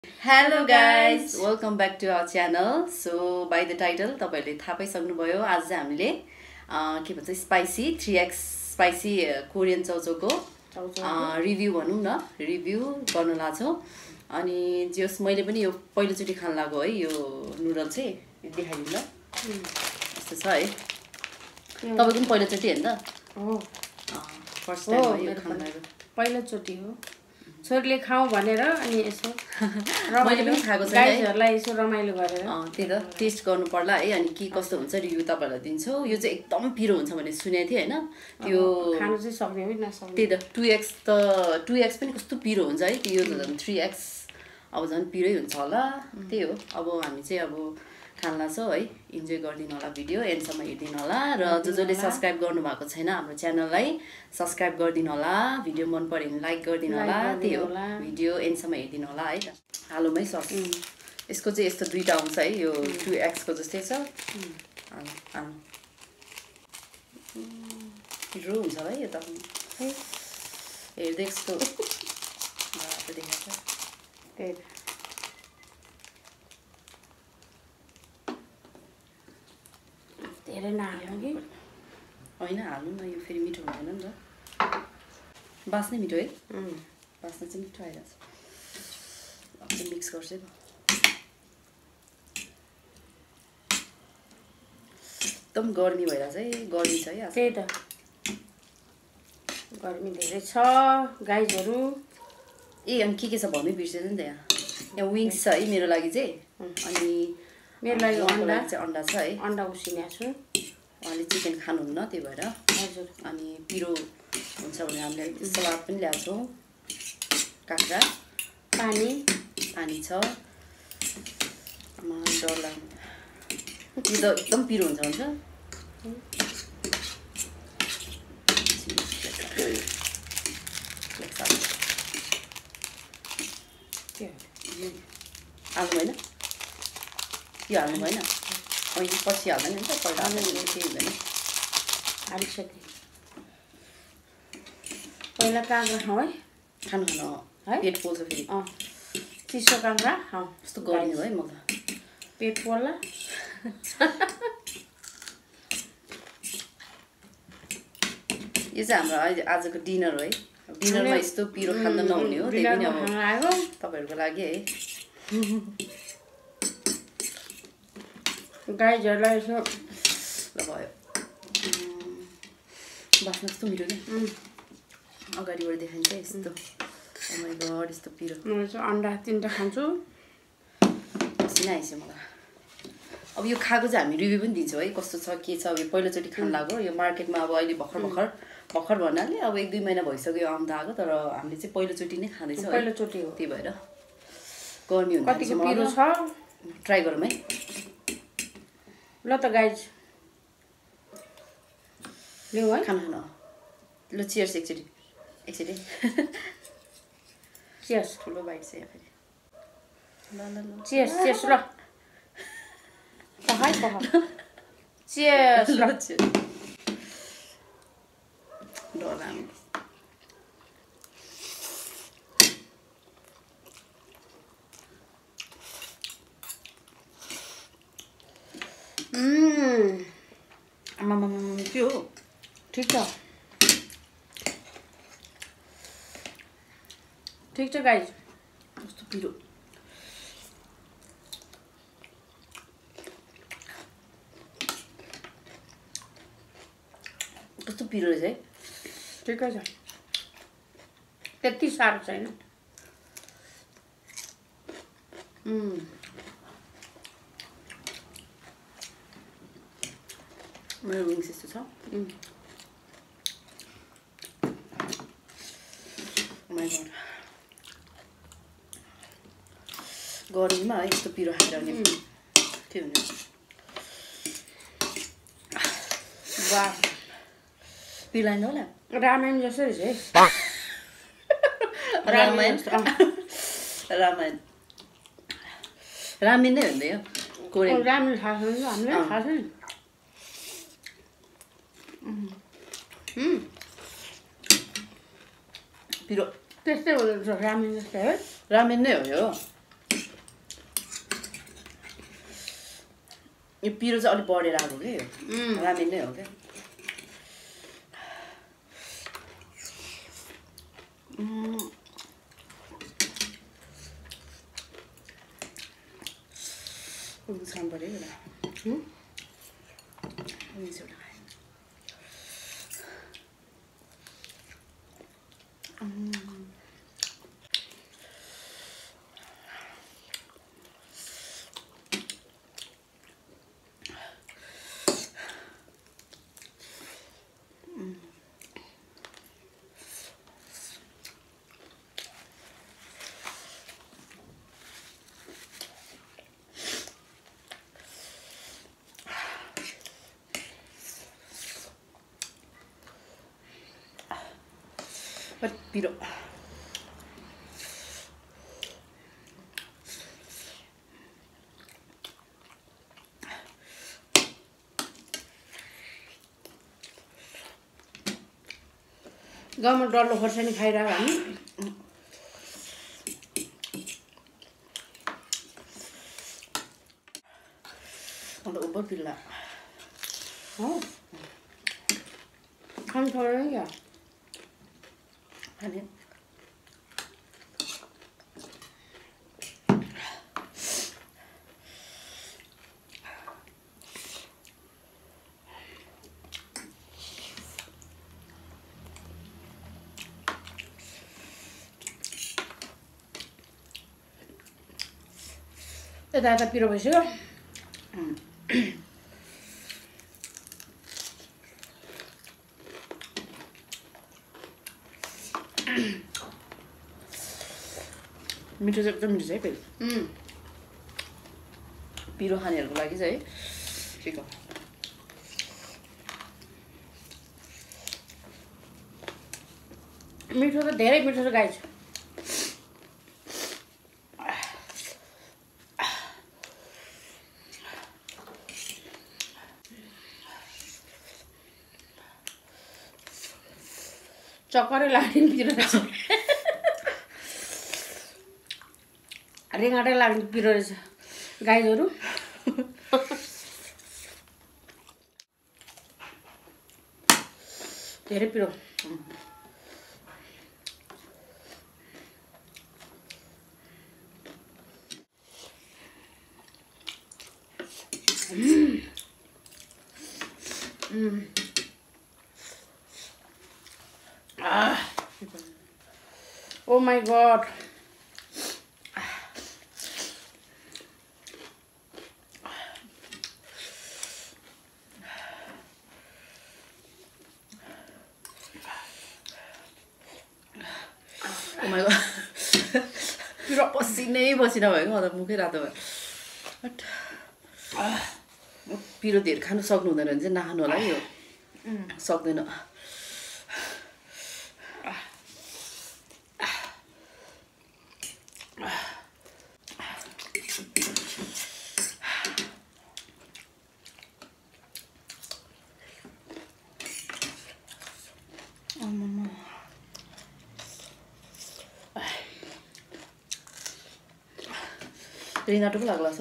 Hello guys, welcome back to our channel. So by the title तपाईहरुले थाहा पाइसक्नुभयो आज चाहिँ हामीले के भन्छ स्पाइसी 3x स्पाइसी कोरियन चाउचाउको रिभ्यु भनौं न रिभ्यु गर्न लाग्छौं अनि जस मैले पनि यो पहिलो चोटी खान लागो है यो नुडल चाहिँ देखाइदिनु ल यस्तो छ है तपाईको पनि पहिलो चोटी हैन त हो फर्स्ट टाइम हो यो खान लागो पहिलो चोटी हो छोरीले खाऊ भनेर अनि यसो मैले पनि खाएको छैन गाइजहरुलाई यसो रमाइलो गरेर त्यही त टेस्ट गर्नु पर्ला है अनि के कस्तो हुन्छ रिभ्यु तपाईहरुलाई दिन्छौ यो चाहिँ एकदम पिरो हुन्छ भन्ने सुनेको थिए हैन त्यो खानु चाहिँ सक्ने हो नसक्ने त्यही त 2x पनि कस्तो पिरो हुन्छ है यो त झन् 3x अब झन् पिरै हुन्छ होला त्यही हो अब हामी चाहिँ अब खान लाग्छौं है इन्जोय गर्दिनु होला भिडियो एन्डसम्म हेर्दिनु होला र जसले सब्स्क्राइब गर्नु भएको छैन हाम्रो च्यानललाई सब्स्क्राइब गर्दिनु होला भिडियो मन पर्यो भने लाइक गर्दिनु होला त्यही हो भिडियो एन्डसम्म हेर्दिनु होला है त हालुमै सस यसको चाहिँ यस्तो दुईटा आउँछ है यो 2x को जस्तै छ हालु पिरो हुन्छ है यो त हेर्दै यस्तो रातो देखाएको छ त्यही धेरै नहाल्नु कि हैन हाल्नु न यो फेरि मिठो हुँदैन नि त बास्ने मिठो है बास्ने चाहिँ मिठो आइरहेछ अब मिक्स गर्छु है एकदम गर्मी भइरहेछ है गर्मी छ है त्यही त गर्मी धेरै छ गाइजहरु ए अनि के छ भन्नै बिर्सेछ नि त यहाँ विङ्स छ है मेरो लागि चाहिँ अनि मेरो लागि अन्डा चाहिँ अन्डा छ है अन्डा उसिनेको छु उहाँले चिकन खानुहुन्न त्यही भएर हजुर अनि पिरो हुन्छ भने हामीले सलाद पनि ल्याएको छौँ काँक्रा पानी छ डर लाग्नु यो त एकदम पिरो हुन्छ हुन्छ हाल्नु भएन यो हाल्नु भएन अहिले पछि हाल्दैन नि त पहिला हाल्नु केही हुँदैन हालिसके पहिला काँक्रा खाऊ है खानु है पेट पोल्छ फेरि चिसो काँक्रा खाऊ यस्तो गर्ने हो है म त पेट पोल्ला यो चाहिँ हाम्रो अहिले आजको डिनर हो है डिनरमा यस्तो पिरो खान नहुने हो त्यही पनि अब तपाईहरुको लागि है गाइजहरुलाई यसो ल भयो बास्न कस्तो मिठो के अगाडिबाट देखाइन्छ यस्तो ओ माइ गॉड यस्तो पिरो म चाहिँ अन्डा 3टा खान्छु पसिना आइसक्यो मलाई अब यो खाएको चाहिँ हामी रिभ्यु पनि दिन्छौँ है कस्तो छ के छ अब यो पहिलोचोटि खान लाग्यो यो मार्केटमा अब अहिले भर्खर भन्नाले अब 1-2 महिना भइसक्यो आउँदा आएको तर हामीले चाहिँ पहिलोचोटि नै खाँदैछौँ पहिलोचोटि हो त्यही भएर गर्मी हुन्छ कतिको पिरो छ ट्राई गरौँ है ल त गाइज लिऊ है खाना ल चियर्स एकचोटि चियर्स ठुलो बाइट छ यहाँ फेरि ल चियर्स ल पहाइ चियर्स ल डर लाग्यो के हो ठीक छ गाइज कस्तो पिरो कस्तो पिरो रहेछ है ठिकै छ त्यति साह्रो छैन मेरो विङ्स यस्तो छ माइ गॉड गर्मीमा है यस्तो पिरो खाएर अनि के हुन्छ वाह पिलाइन होला रामेन जस्तो रहेछ है रामेन नै भन्दै हो कोरियन रामेन खान्छ हामीले खान्छ नि पिरो त्यस्तै हो रामेन जस्तै है रामेन नै हो यो यो पिरो चाहिँ अलिक बढेर आएको क्या यो रामेन नै हो क्या खानु पऱ्यो एउटा पिरो गाउँमा डल्लो खोर्सानी खाइरहेको हामी अन्त उभो पिल्ला हो खानु पर्दैन क्या खाने यता पिरो भइसक्यो मिठो चाहिँ एकदम मिठो छ है फेरि पिरो खानेहरूको लागि चाहिँ है ठिक हो मिठो त धेरै मिठो छ गाइस चक्करै लाग्ने पिरो रहेछ रेगाटै लाग्ने पिरो रहेछ गाइजहरू धेरै पिरो Oh my god. Oh my god. पिरो पसिनै पसिना भयो क्या अन्त मुखै रातो भयो पिरो धेरै खानु सक्नु हुँदैन भने चाहिँ नखानु होला है यो सक्दैन रिनाटो पो लाग्ला छ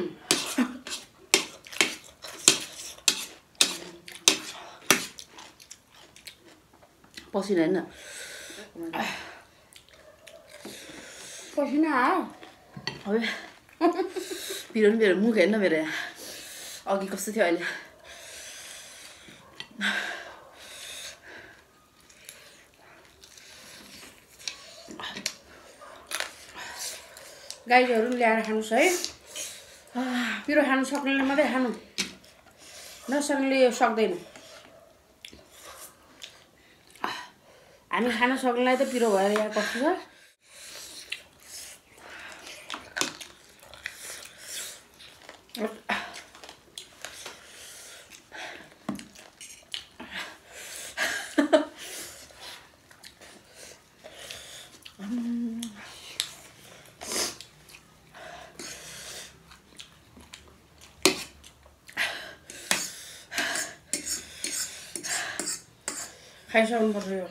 पसिना होइन पसिना आयो अब पिरो पनि मेरो मुख हेर्न मेरो अघि कस्तो थियो अहिले गाईहरू ल्याएर खानुहोस् है पिरो खानु सक्नेले मात्रै खानु नसक्नेले यो सक्दैन हामी खान सक्नेलाई त पिरो भएर यहाँ कस्तो छ खाइसक्नुपर्छ यो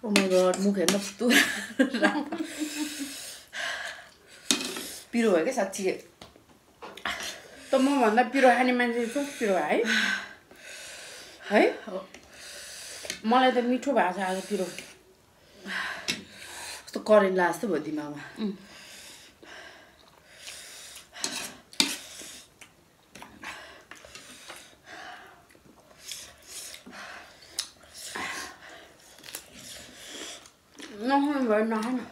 ओ माई गड मुख हेर्न कस्तो पिरो भयो क्या साँच्ची त म भन्दा पिरो खाने मान्छे छु पिरो है है मलाई त मिठो भएको छ आज पिरो कस्तो करेन्ट ला जस्तो भयो दिमागमा नखानु भयो नखानु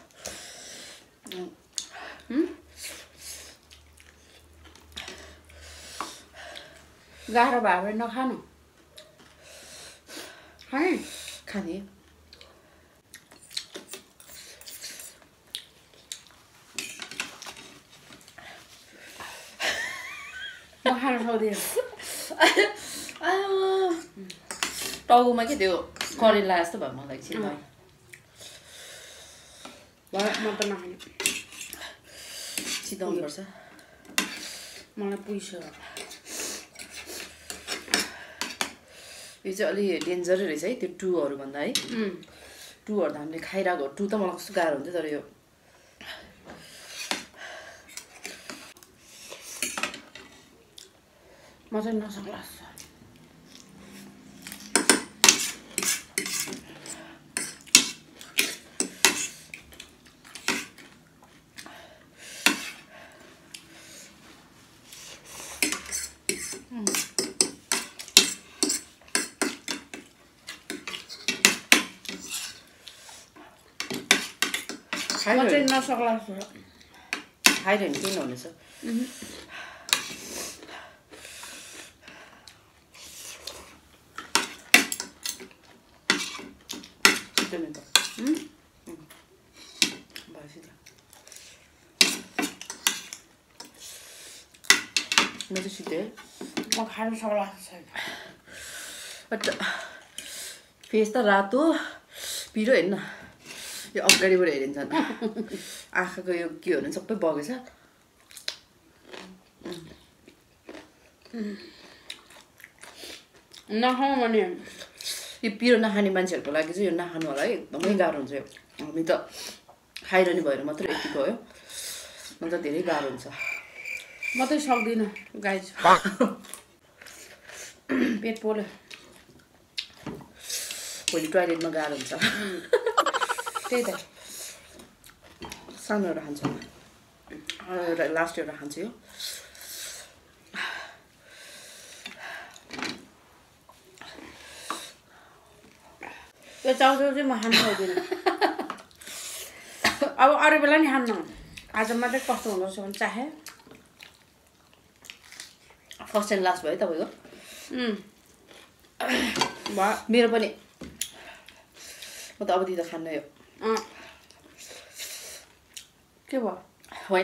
गाह्रो भयो भने नखानु खाने खाने म खान सक्दिनँ टाउकोमा के त्यो करेन्ट ला जस्तो भयो मलाई एकछिन भयो म त नखाने चिताउनुपर्छ मलाई पुगिसक्यो यो चाहिँ अलि डेन्जरै रहेछ है त्यो टुहरू भन्दा है टुहरू त हामीले खाइरहेको टु त मलाई कस्तो गाह्रो हुन्थ्यो तर यो म चाहिँ नसक्ला म चाहिँ नसक्ला खाइरह्यो भने किन हुनेछ म चाहिँ सिधै म खानु सक्ला छैन बट फेस त रातो पिरो हेर्न यो अगाडिबाट हेरिन्छ आँखाको यो के हो भने सबै बगेछ नखाउँ भने यो पिरो नखाने मान्छेहरूको लागि चाहिँ यो नखानु होला है एकदमै गाह्रो हुन्छ यो हामी त खाइरहने भएर मात्रै यति भयो म त धेरै गाह्रो हुन्छ म चाहिँ सक्दिनँ गाइज पेट पोल्यो भोलि टोइलेटमा गाह्रो हुन्छ त्यही त सानो एउटा खान्छु एउटा लास्ट एउटा खान्छु यो चाउचाउ चाहिँ म खानु सक्दिनँ अब अरू बेला नि खान्न आज मात्रै कस्तो हुँदो रहेछ भने चाहे फर्स्ट एन्ड लास्ट भयो तपाईँको भयो मेरो पनि म त अबदेखि त खान्न यो के भयो होइन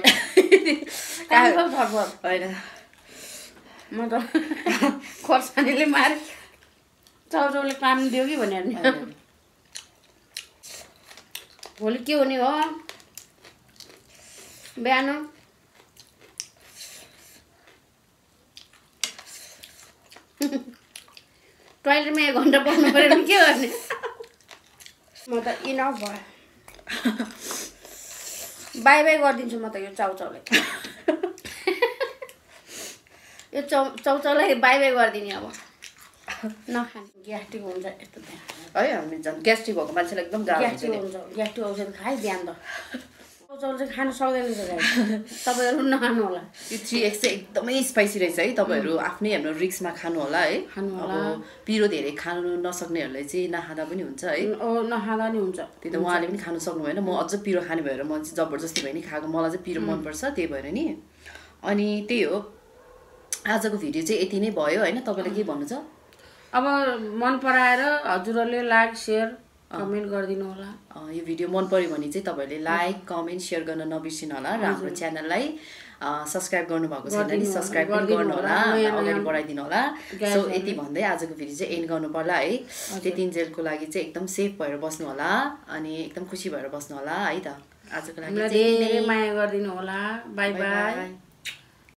होइन म त खोर्सानीले मारे चाउचाउले काम दियो कि भनेर नि भोलि के हुने हो बिहान टोइलेटमा 1 घन्टा बस्नु पऱ्यो भने के गर्ने म त इनफ भयो बाई बाई गरिदिन्छु म त यो चाउचाउलाई यो चाउचाउलाई बाई बाई गरिदिने अब नखाने ग्यास्ट्रिक हुन्छ यस्तो है हामी झन् ग्यास्ट्रिक भएको मान्छेलाई एकदम गाह्रो ग्यास्ट्रिक हुन्छ ग्यास्ट्रिक औषध खाए बिहान त चाउचाउ चाहिँ खानु सक्दैन तपाईँहरू नखानु होला यो 3x चाहिँ एकदमै स्पाइसी रहेछ है तपाईँहरू आफ्नै हाम्रो रिक्समा खानु होला है अब पिरो धेरै खानु नसक्नेहरूलाई चाहिँ नखाँदा पनि हुन्छ है नखाँदा नि हुन्छ त्यही त उहाँले पनि खानु सक्नु भएन म अझ पिरो खाने भएर म चाहिँ जबरजस्ती भयो नि खाएको मलाई चाहिँ पिरो मनपर्छ त्यही भएर नि अनि त्यही हो आजको भिडियो चाहिँ यति नै भयो होइन तपाईँलाई के भन्नु छ अब मन पराएर हजुरहरूले लाइक सेयर कमेन्ट गरिदिनु होला यो भिडियो मन पर्यो भने चाहिँ तपाईँहरूले लाइक कमेन्ट सेयर गर्न नबिर्सिनु होला र हाम्रो च्यानललाई सब्सक्राइब गर्नुभएको छैन भने सब्सक्राइब पनि गर्नु होला अगाडि बढाइदिनु होला सो यति भन्दै आजको भिडियो चाहिँ एन्ड गर्नु पर्ला है त्यतिन्जेलको लागि चाहिँ एकदम सेफ भएर बस्नु होला अनि एकदम खुसी भएर बस्नु होला है त आजको लागि धेरै माया गरिदिनु होला बाई बाई